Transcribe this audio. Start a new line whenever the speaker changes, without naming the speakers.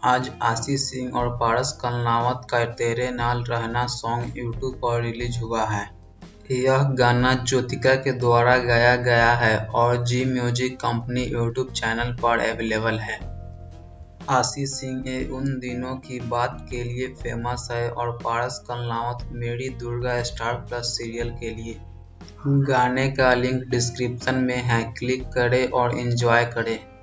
आज आशीष सिंह और पारस कलनावत का तेरे नाल रहना सॉन्ग यूट्यूब पर रिलीज हुआ है। यह गाना ज्योतिका के द्वारा गाया गया है और Zee music company YouTube channel पर अवेलेबल है। आशीष सिंह उन दिनों की बात के लिए फेमस है और पारस कलनावत मेरी दुर्गा स्टार प्लस सीरियल के लिए। गाने का लिंक डिस्क्रिप्शन में है, क्लिक करें और एंजॉय करें।